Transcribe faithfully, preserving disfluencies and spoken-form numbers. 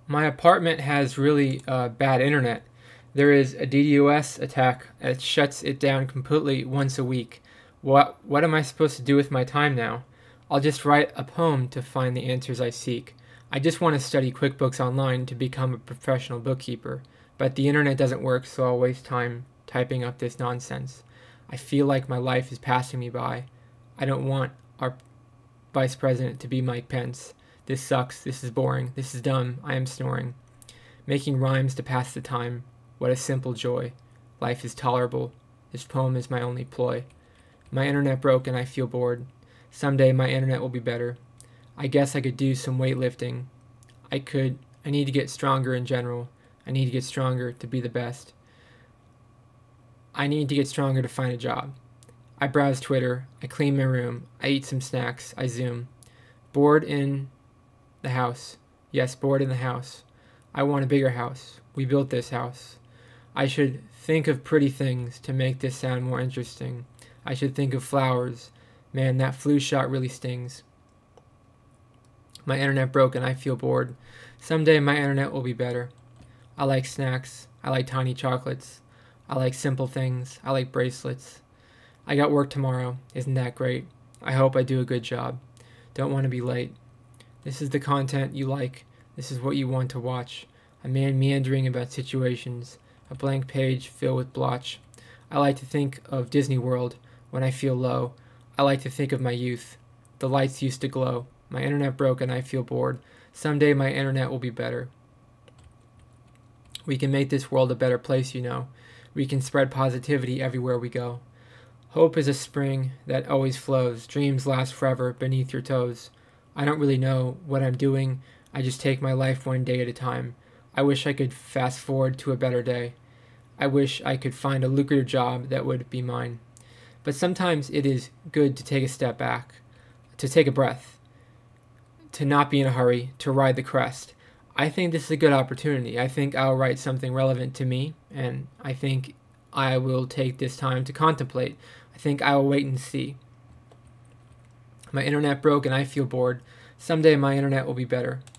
My apartment has really uh, bad internet. There is a DDoS attack that shuts it down completely once a week. What what am I supposed to do with my time now? I'll just write a poem to find the answers I seek. I just want to study QuickBooks Online to become a professional bookkeeper, but the internet doesn't work, so I'll waste time typing up this nonsense. I feel like my life is passing me by. I don't want our vice president to be Mike Pence. This sucks, this is boring, this is dumb, I am snoring. Making rhymes to pass the time, what a simple joy. Life is tolerable, this poem is my only ploy. My internet broke and I feel bored. Someday my internet will be better. I guess I could do some weightlifting. I could, I need to get stronger in general. I need to get stronger to be the best. I need to get stronger to find a job. I browse Twitter, I clean my room, I eat some snacks, I zoom. Bored in the house. Yes, bored in the house. I want a bigger house. We built this house. I should think of pretty things to make this sound more interesting. I should think of flowers. Man, that flu shot really stings. My internet broke and I feel bored. Someday my internet will be better. I like snacks. I like tiny chocolates. I like simple things. I like bracelets. I got work tomorrow. Isn't that great? I hope I do a good job. Don't want to be late. This is the content you like. This is what you want to watch. A man meandering about situations. A blank page filled with blotch. I like to think of Disney World when I feel low. I like to think of my youth. The lights used to glow. My internet broke and I feel bored. Someday my internet will be better. We can make this world a better place, you know. We can spread positivity everywhere we go. Hope is a spring that always flows. Dreams last forever beneath your toes. I don't really know what I'm doing. I just take my life one day at a time. I wish I could fast forward to a better day. I wish I could find a lucrative job that would be mine. But sometimes it is good to take a step back, to take a breath, to not be in a hurry, to ride the crest. I think this is a good opportunity. I think I'll write something relevant to me, and I think I will take this time to contemplate. I think I will wait and see. My internet broke and I feel bored. Someday my internet will be better.